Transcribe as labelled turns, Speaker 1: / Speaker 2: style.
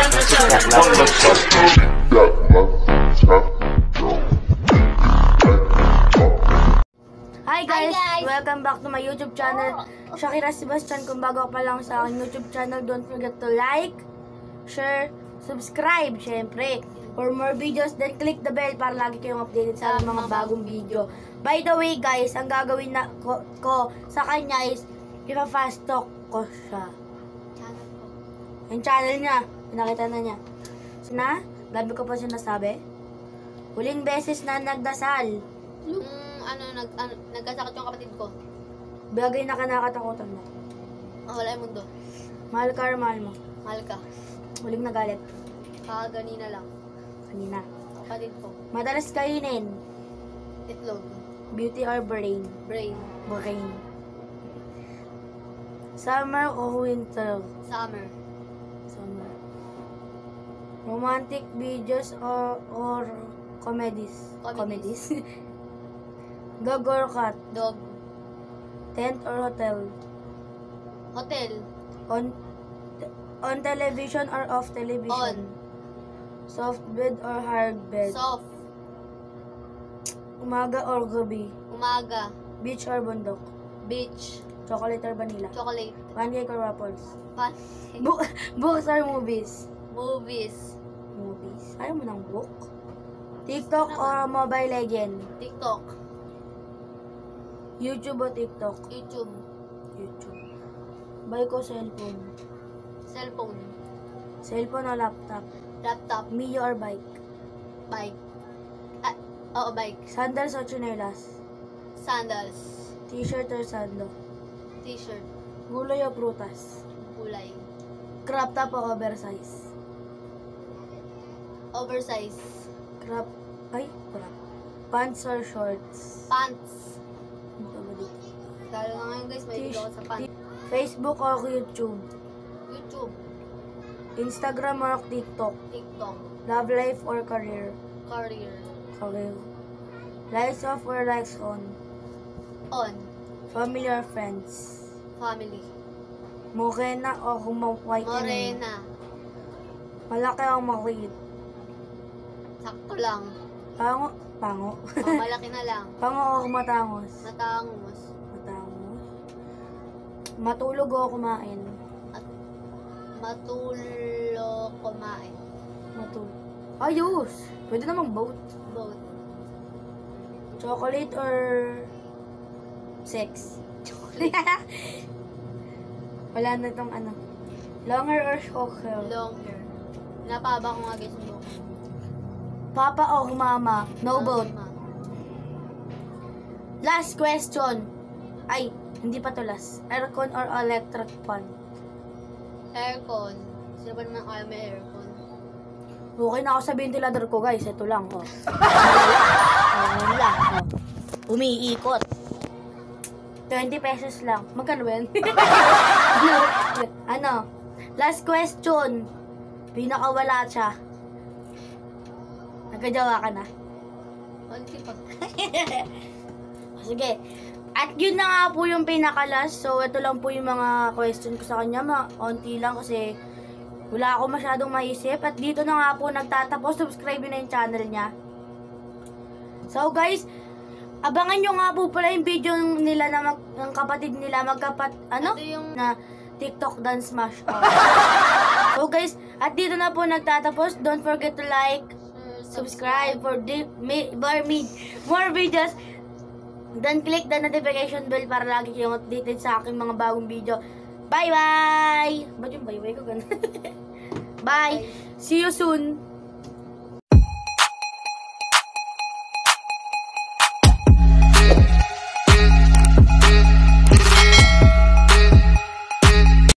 Speaker 1: Hi guys! Welcome back to my YouTube channel, Shakira Sebastian. Kung bago pa lang sa aking YouTube channel, don't forget to like, share, subscribe, syempre. For more videos, then click the bell para lagi kayong updated sa mga bagong video. By the way guys, ang gagawin na ko sa kanya is, ipa-fast talk ko siya. Yung channel niya, pinakita na niya. Na, gabi ko pa sinasabi. Huling beses na nagdasal.
Speaker 2: Nagkasakit yung kapatid ko.
Speaker 1: Bagay na kanakatakutan mo.
Speaker 2: Wala yung mundo.
Speaker 1: Mahal ka or mahal mo?
Speaker 2: Mahal ka.
Speaker 1: Huling nagalit.
Speaker 2: Kaganina lang.
Speaker 1: Kanina.
Speaker 2: Kapatid ko.
Speaker 1: Madalas kainin.
Speaker 2: Itlog.
Speaker 1: Beauty or brain?
Speaker 2: Brain.
Speaker 1: Brain. Summer o winter?
Speaker 2: Summer.
Speaker 1: Summer. Romantic videos or comedies?
Speaker 2: Comedies.
Speaker 1: Dog or cat?
Speaker 2: Dog.
Speaker 1: Tent or hotel?
Speaker 2: Hotel.
Speaker 1: On television or off television?
Speaker 2: On.
Speaker 1: Soft bed or hard bed?
Speaker 2: Soft.
Speaker 1: Umaga or gabi?
Speaker 2: Umaga.
Speaker 1: Beach or bundok?
Speaker 2: Beach.
Speaker 1: Chocolate or vanilla?
Speaker 2: Chocolate.
Speaker 1: Pancake or waffles?
Speaker 2: Pancake.
Speaker 1: Books or movies?
Speaker 2: Movies.
Speaker 1: Movies. Ayaw mo ng book? TikTok or Mobile Legend?
Speaker 2: TikTok.
Speaker 1: YouTube o TikTok?
Speaker 2: YouTube.
Speaker 1: YouTube. Buy ko cellphone.
Speaker 2: Cellphone.
Speaker 1: Cellphone o laptop?
Speaker 2: Laptop.
Speaker 1: Mio or bike?
Speaker 2: Bike. Oo, bike.
Speaker 1: Sandals o chinelas?
Speaker 2: Sandals.
Speaker 1: T-shirt or sando?
Speaker 2: T-shirt.
Speaker 1: Gulay o prutas?
Speaker 2: Kulay.
Speaker 1: Crop top o oversize?
Speaker 2: Oversize.
Speaker 1: Crop. Pants or shorts?
Speaker 2: Pants. Lalo na ngayon guys, may video ako sa pants.
Speaker 1: Facebook o YouTube?
Speaker 2: YouTube.
Speaker 1: Instagram or TikTok?
Speaker 2: TikTok.
Speaker 1: Love life or career?
Speaker 2: Career.
Speaker 1: Career. Lights off or lights on?
Speaker 2: On.
Speaker 1: Family or friends?
Speaker 2: Family.
Speaker 1: Morena o white?
Speaker 2: Morena.
Speaker 1: Malaki o maliit?
Speaker 2: Sakto lang.
Speaker 1: Pango? Pango?
Speaker 2: Malaki na lang.
Speaker 1: Pango o matangos?
Speaker 2: Matangos.
Speaker 1: Matangos. Matulog o kumain?
Speaker 2: Matulog kumain.
Speaker 1: Matulog. Ayos! Pwede namang both.
Speaker 2: Both.
Speaker 1: Chocolate or sex?
Speaker 2: Chocolate.
Speaker 1: Wala na itong ano. Longer or short hair?
Speaker 2: Longer. Napahaba ko nga guys yung buhok.
Speaker 1: Papa o mama? No both.
Speaker 2: Mama.
Speaker 1: Last question. Ay, hindi pa to last. Aircon or electric fan?
Speaker 2: Aircon. Sino ba naman kaya may aircon?
Speaker 1: Okay na ako sa ventilador ko guys. Ito lang. Oh. Ano lang. Oh. Umiikot. 20 pesos lang. Magkano ba yan? Ano? Last question. Pinakawala siya. Nagkajawa ka na?
Speaker 2: Onti pa.
Speaker 1: Sige. At yun na nga po yung pinakalas. So, ito lang po yung mga question ko sa kanya. Onti lang kasi wala ako masyadong maisip. At dito na nga po nagtatapos. Subscribe na yung channel niya. So, guys, abangan nyo nga po pala yung video nila na ng kapatid nila. Na TikTok dance smash. So, guys, at dito na po nagtatapos. Don't forget to like, subscribe for more videos. Then click the notification bell para lagi kayong updated sa aking mga bagong video. Bye-bye! Ba't yung bye-bye ko ganun? Bye! See you soon!